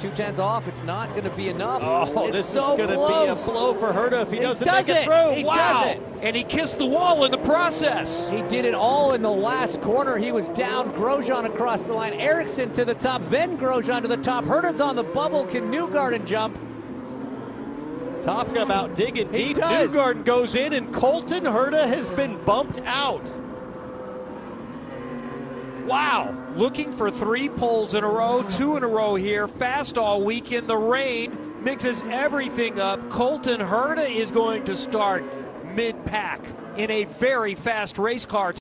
210's off. It's not going to be enough. Oh, it's this so is going to be a blow for Herta if he doesn't make it through. Wow. And he kissed the wall in the process. He did it all in the last corner. He was down. Grosjean across the line. Ericsson to the top. Then Grosjean to the top. Herta's on the bubble. Can Newgarden jump? Talking about digging deep. Does. Newgarden goes in, and Colton Herta has been bumped out. Wow. Looking for 3 poles in a row, 2 in a row here. Fast all weekend. The rain mixes everything up. Colton Herta is going to start mid-pack in a very fast race car.